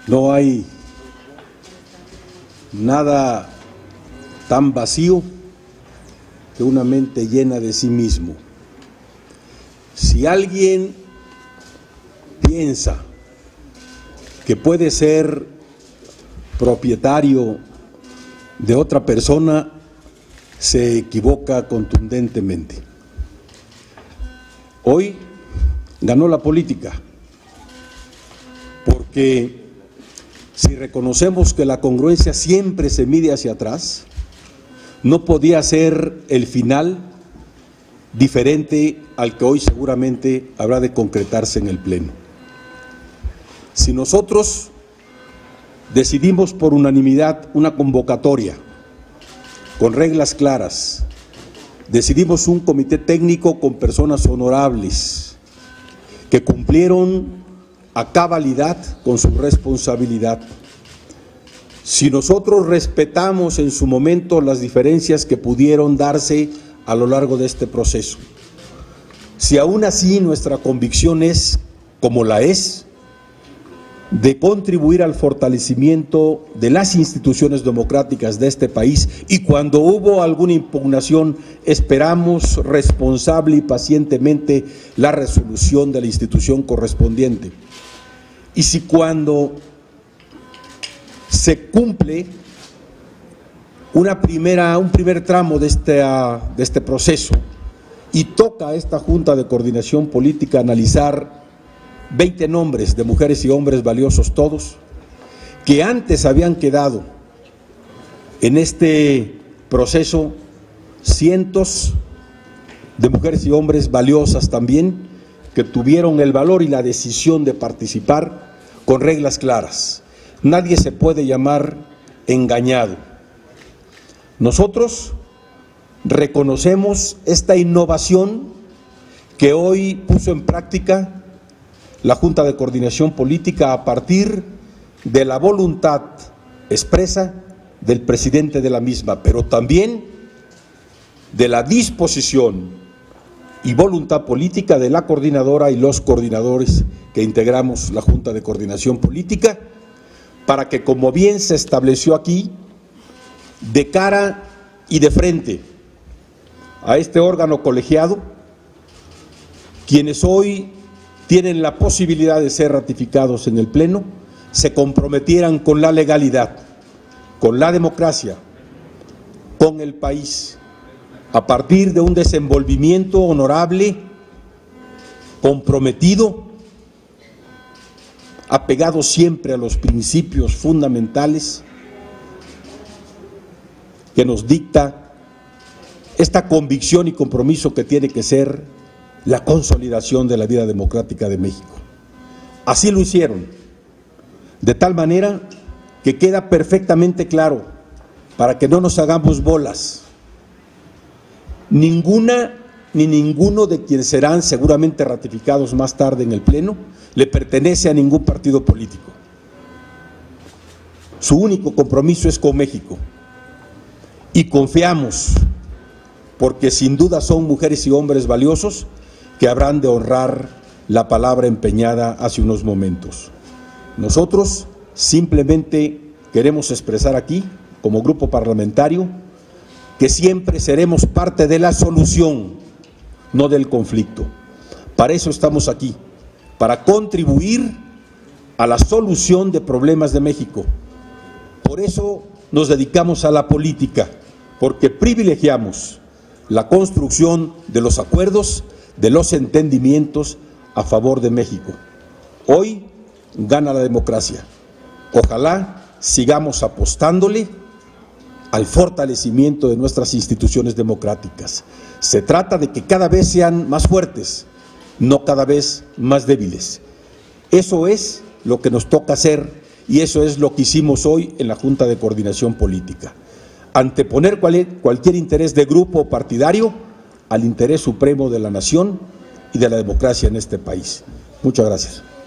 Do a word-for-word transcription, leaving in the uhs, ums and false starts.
No hay nada tan vacío que una mente llena de sí mismo. Si alguien piensa que puede ser propietario de otra persona, se equivoca contundentemente. Hoy ganó la política, porque si reconocemos que la congruencia siempre se mide hacia atrás, no podía ser el final diferente al que hoy seguramente habrá de concretarse en el Pleno. Si nosotros decidimos por unanimidad una convocatoria con reglas claras, decidimos un comité técnico con personas honorables que cumplieron a cabalidad con su responsabilidad. Si nosotros respetamos en su momento las diferencias que pudieron darse a lo largo de este proceso, si aún así nuestra convicción es, como la es, de contribuir al fortalecimiento de las instituciones democráticas de este país, y cuando hubo alguna impugnación esperamos responsable y pacientemente la resolución de la institución correspondiente. Y si cuando se cumple una primera, un primer tramo de este, de este proceso y toca a esta Junta de Coordinación Política analizar veinte nombres de mujeres y hombres valiosos todos, que antes habían quedado en este proceso cientos de mujeres y hombres valiosas también, que tuvieron el valor y la decisión de participar con reglas claras. Nadie se puede llamar engañado. Nosotros reconocemos esta innovación que hoy puso en práctica la Junta de Coordinación Política a partir de la voluntad expresa del presidente de la misma, pero también de la disposición y voluntad política de la coordinadora y los coordinadores que integramos la Junta de Coordinación Política, para que, como bien se estableció aquí, de cara y de frente a este órgano colegiado, quienes hoy tienen la posibilidad de ser ratificados en el Pleno, se comprometieran con la legalidad, con la democracia, con el país, a partir de un desenvolvimiento honorable, comprometido, apegado siempre a los principios fundamentales que nos dicta esta convicción y compromiso que tiene que ser la consolidación de la vida democrática de México. Así lo hicieron, de tal manera que queda perfectamente claro, para que no nos hagamos bolas, ninguna ni ninguno de quienes serán seguramente ratificados más tarde en el Pleno le pertenece a ningún partido político. Su único compromiso es con México, y confiamos, porque sin duda son mujeres y hombres valiosos que habrán de honrar la palabra empeñada hace unos momentos. Nosotros simplemente queremos expresar aquí, como grupo parlamentario, que siempre seremos parte de la solución, no del conflicto. Para eso estamos aquí, para contribuir a la solución de problemas de México. Por eso nos dedicamos a la política, porque privilegiamos la construcción de los acuerdos, de los entendimientos a favor de México. Hoy gana la democracia. Ojalá sigamos apostándole al fortalecimiento de nuestras instituciones democráticas. Se trata de que cada vez sean más fuertes, no cada vez más débiles. Eso es lo que nos toca hacer, y eso es lo que hicimos hoy en la Junta de Coordinación Política. Anteponer cualquier interés de grupo o partidario al interés supremo de la nación y de la democracia en este país. Muchas gracias.